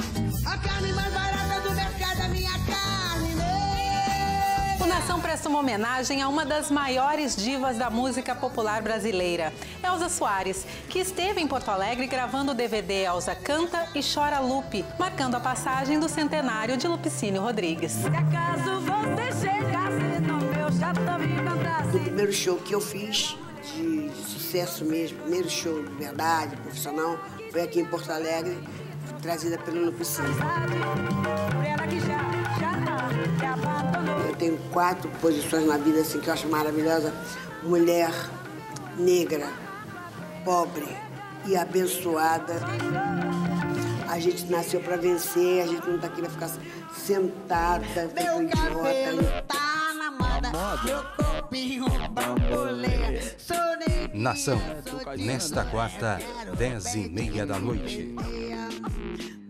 A carne mais barata do mercado, a minha carne, né? O Nação presta uma homenagem a uma das maiores divas da música popular brasileira, Elza Soares, que esteve em Porto Alegre gravando o DVD Elza Canta e Chora Lupe, marcando a passagem do centenário de Lupicínio Rodrigues. Se acaso você chegasse no meu chateau me encontrasse. O primeiro show que eu fiz, de sucesso mesmo, primeiro show de verdade, profissional, foi aqui em Porto Alegre, trazida pelo Lupicínio. Eu tenho 4 posições na vida assim, que eu acho maravilhosa. Mulher negra, pobre e abençoada. A gente nasceu para vencer, a gente não tá aqui para ficar sentada, feito idiota. Tá na moda, meu corpinho bambolê. Nação, nesta quarta, 10h30 da noite.